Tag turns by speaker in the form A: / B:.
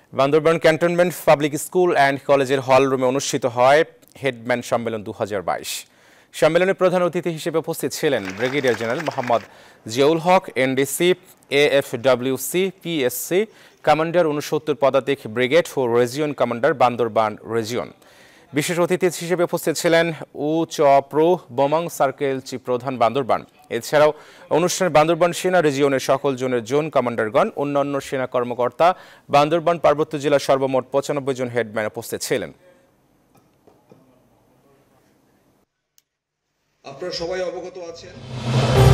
A: Bandarban cantonment public school and কলেজের hall রুমে অনুষ্ঠিত হয় হেডম্যান সম্মেলন 2022। সম্মেলনে প্রধান অতিথি হিসেবে উপস্থিত ছিলেন brigadier general Mohammad Ziaul Haque, NDC, AFWC, PSC commander 69 পদাতিক ব্রিগেড ও রেজিয়ন কমান্ডার বান্দরবান রেজিয়ন। বিশেষ অতিথি হিসেবে উপস্থিত ছিলেন উচপ্রো বোমাং সার্কেল চিফ প্রধান বান্দরবান। এছাড়াও অনুষ্ঠানে বান্দরবান সেনা রিজিয়নের সকল জোনের জোন কমান্ডারগণ, অন্যান্য সেনা কর্মকর্তা, বান্দরবান পার্বত্য জেলার সর্বমোট 95 জন হেডম্যান উপস্থিত ছিলেন।
B: আপনারা সবাই অবগত আছেন।